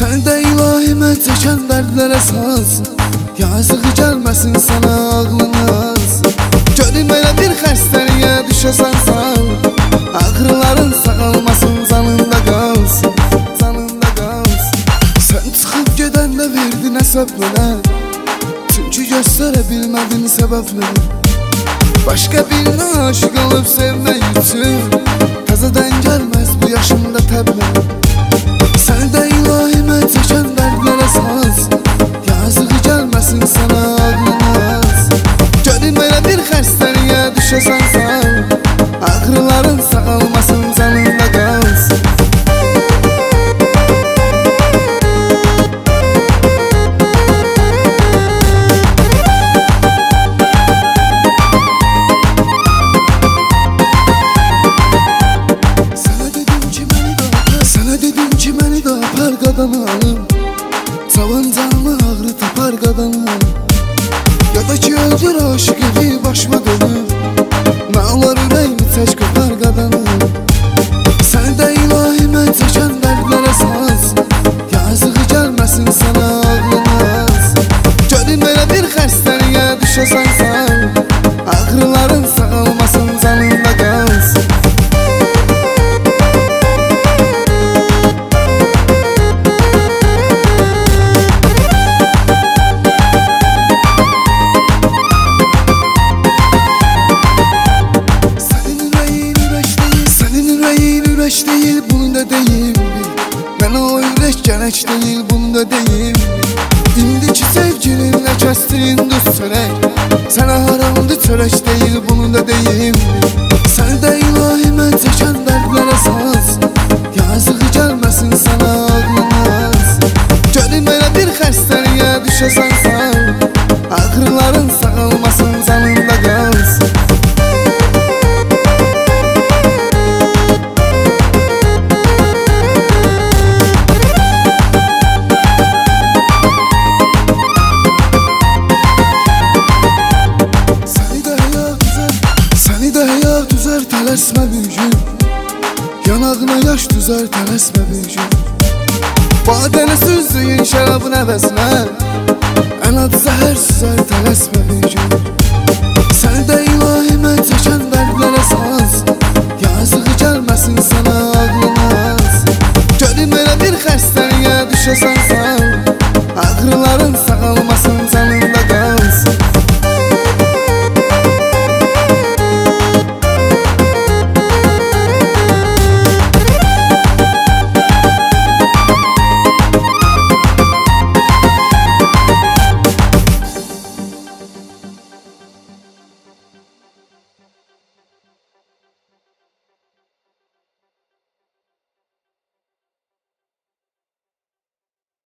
Sən də ilahimə çəkən dərdlərə saz, yazıq gəlməsin sənə ağlınaz. Görüm elə bir xəstəliyə düşəsən sal, ağrıların sağalmasın, canında qalsın, canında qalsın. Sən çıxıb gedəndə verdin əsəb mənə, çünki göstərə bilmədin səbəbləri. Başqa birinə aşıq olub sevmək üçün təzədən gəlməz bu yaşımda təblər. Sən də ilahimə çəkən dərdlərə saz, yazıq gəlməsin sənə ağlınaz. Görüm elə bir xəstəliyə düşəsən sal, ağrıların sağalmasın, canında qalsın. Cavan canlı ağrı tapar qadınım, ya da ki öldür aşıq evi başıma dönür. Nə olar ürəyimi tək qopar qadınım. Sən də ilahimə çəkən dərdlərə saz, yazıq gəlməsin sənə ağlınaz. Görüm elə bir xəstəliyə düşəsən sal, ağrıların sağalmasın, canında qalsın. Deyil, bunu da deyim bil. Mənə o ürək gərək deyil, bunu da deyim bil. İndiki sevgilinlə kəsdirin düz çörək, sənə haramdı çörək deyil, bunu da deyim bil. Sən də ilahimə çəkən dərdlərə saz, yazıq gəlməsin sənə ağlınaz. Görüm elə bir xəstəliyə düşəsən sal, ağrıların sağalmasın, canında qalsın. Tələsmə bir gün, yanağına yaş düzər, tələsmə bir gün. Badəni süzdüyün şərabın əvəzinə, ən adı zəhər süzər, tələsmə bir gün. Sən də ilahimə çəkən dərdlərə saz, yazıq gəlməsin sənə ağlınaz. Görüm elə bir xəstəliyə düşəsən sal,